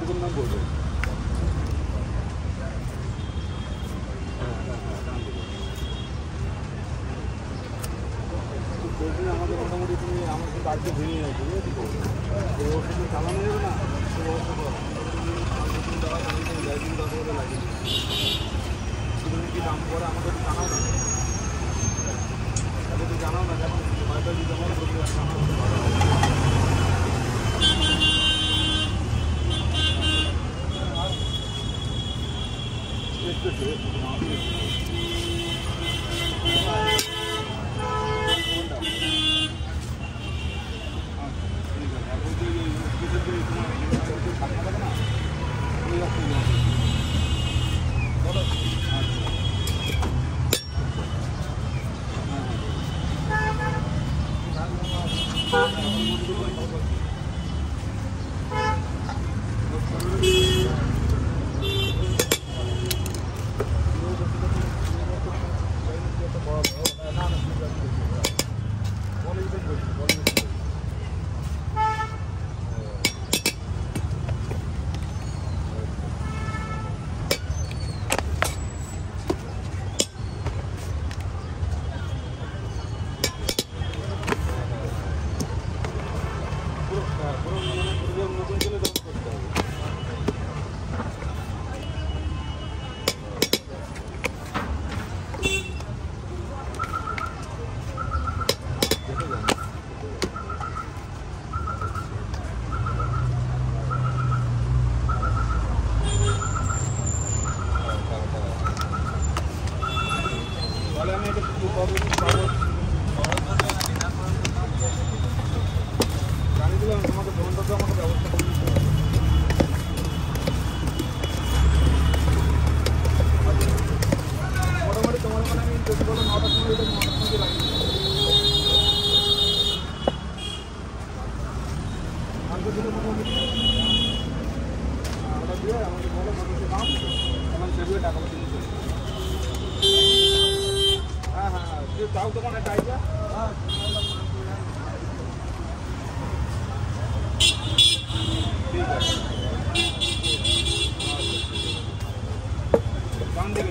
নাম বলবে। আমাদের মোটামুটি তুমি আমাকে বাড়িতে ভেঙে যাচ্ছে, বুঝেছি তো? এই ওষুধ চালানো যাবে না, সেই ব্যবস্থা করো। লাগিয়ে তুমি কি দাম পরে আমাকে একটু জানাও না, তাহলে তুমি জানাও না, যেমন হয়তো যদি আমার যাও তো কোনে টাইজা ঠিক আছে কান দিকে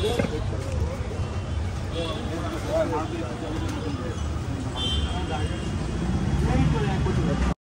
ও মার দিয়ে